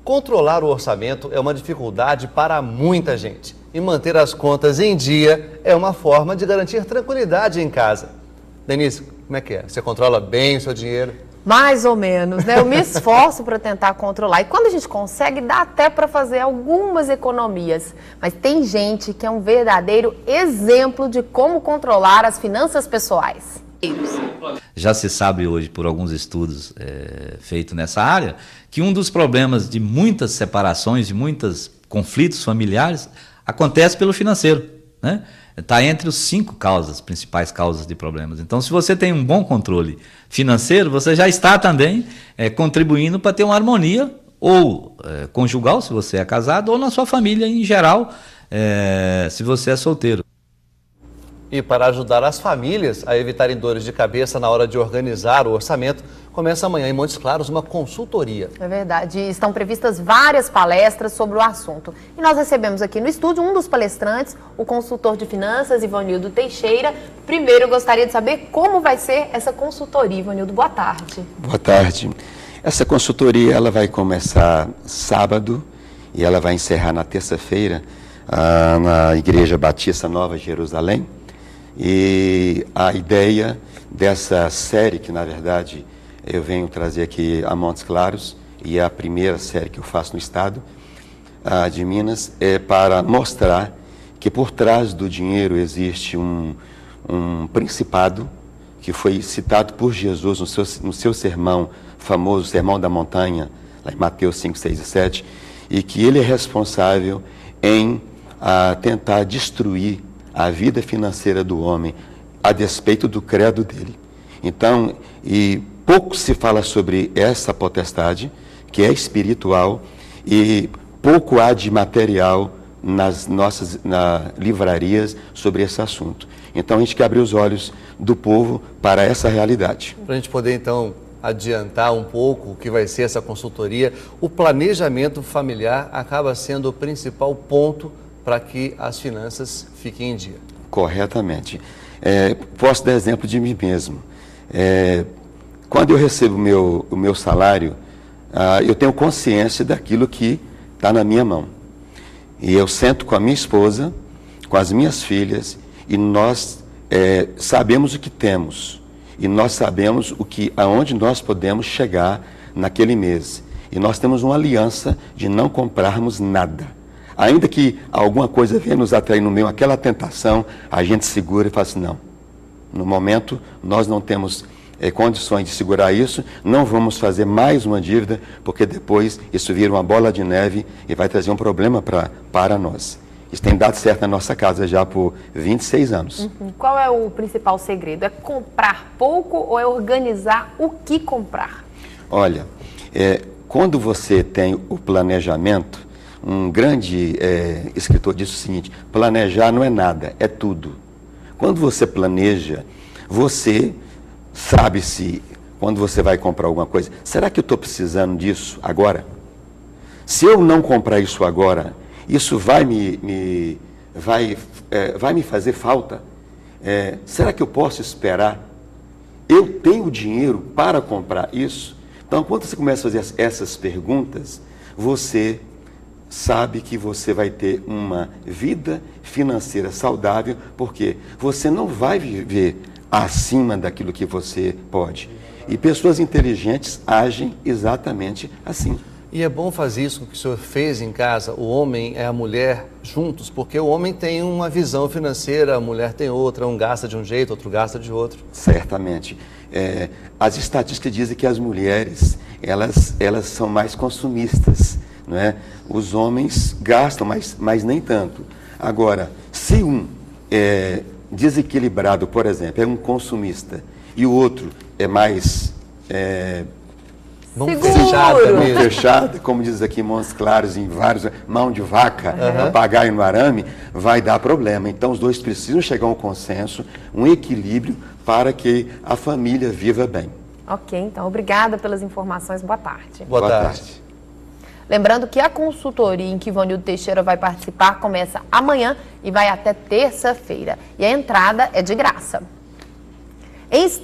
Controlar o orçamento é uma dificuldade para muita gente. E manter as contas em dia é uma forma de garantir tranquilidade em casa. Denise, como é que é? Você controla bem o seu dinheiro? Mais ou menos, né? Eu me esforço para tentar controlar. E quando a gente consegue, dá até para fazer algumas economias. Mas tem gente que é um verdadeiro exemplo de como controlar as finanças pessoais. Já se sabe hoje, por alguns estudos feitos nessa área, que um dos problemas de muitas separações, de muitos conflitos familiares, acontece pelo financeiro, né? Está entre os 5 principais causas de problemas. Então, se você tem um bom controle financeiro, você já está também contribuindo para ter uma harmonia, ou conjugal, se você é casado, ou na sua família em geral, se você é solteiro. E para ajudar as famílias a evitarem dores de cabeça na hora de organizar o orçamento, começa amanhã em Montes Claros uma consultoria. É verdade, estão previstas várias palestras sobre o assunto. E nós recebemos aqui no estúdio um dos palestrantes, o consultor de finanças, Ivanildo Teixeira. Primeiro, eu gostaria de saber como vai ser essa consultoria. Ivanildo, boa tarde. Boa tarde. Essa consultoria ela vai começar sábado e ela vai encerrar na terça-feira na Igreja Batista Nova Jerusalém. E a ideia dessa série, que na verdade eu venho trazer aqui a Montes Claros, e é a primeira série que eu faço no estado de Minas, é para mostrar que por trás do dinheiro existe um principado que foi citado por Jesus no seu sermão famoso, Sermão da Montanha, lá em Mateus 5, 6 e 7, e que ele é responsável em tentar destruir a vida financeira do homem, a despeito do credo dele. Então, e pouco se fala sobre essa potestade, que é espiritual, e pouco há de material nas nossas livrarias sobre esse assunto. Então, a gente quer abrir os olhos do povo para essa realidade. Para a gente poder, então, adiantar um pouco o que vai ser essa consultoria, o planejamento familiar acaba sendo o principal ponto para que as finanças fiquem em dia. Corretamente. Posso dar exemplo de mim mesmo. Quando eu recebo o meu salário, eu tenho consciência daquilo que está na minha mão. E eu sento com a minha esposa, com as minhas filhas, e nós sabemos o que temos. E nós sabemos aonde nós podemos chegar naquele mês. E nós temos uma aliança de não comprarmos nada. Ainda que alguma coisa venha nos atrair no meio, aquela tentação, a gente segura e fala assim, não. No momento, nós não temos condições de segurar isso, não vamos fazer mais uma dívida, porque depois isso vira uma bola de neve e vai trazer um problema para nós. Isso tem dado certo na nossa casa já por 26 anos. Uhum. Qual é o principal segredo? É comprar pouco ou é organizar o que comprar? Olha, quando você tem o planejamento, um grande escritor disse o seguinte: planejar não é nada, é tudo. Quando você planeja, você sabe se, quando você vai comprar alguma coisa, será que eu estou precisando disso agora? Se eu não comprar isso agora, isso vai me fazer falta? Será que eu posso esperar? Eu tenho dinheiro para comprar isso? Então, quando você começa a fazer essas perguntas, você sabe que você vai ter uma vida financeira saudável, porque você não vai viver acima daquilo que você pode. E pessoas inteligentes agem exatamente assim. E é bom fazer isso que o senhor fez em casa, o homem e a mulher juntos, porque o homem tem uma visão financeira, a mulher tem outra, um gasta de um jeito, outro gasta de outro. Certamente. As estatísticas dizem que as mulheres, elas são mais consumistas, não é? Os homens gastam, mas nem tanto. Agora, se um é desequilibrado, por exemplo, é um consumista, e o outro é mais fechada, como diz aqui em Montes Claros, em vários, mão de vaca, papagaio no arame, vai dar problema. Então, os dois precisam chegar a um consenso, um equilíbrio, para que a família viva bem. Ok, então, obrigada pelas informações. Boa tarde. Boa tarde. Lembrando que a consultoria em que Ivanildo Teixeira vai participar começa amanhã e vai até terça-feira. E a entrada é de graça.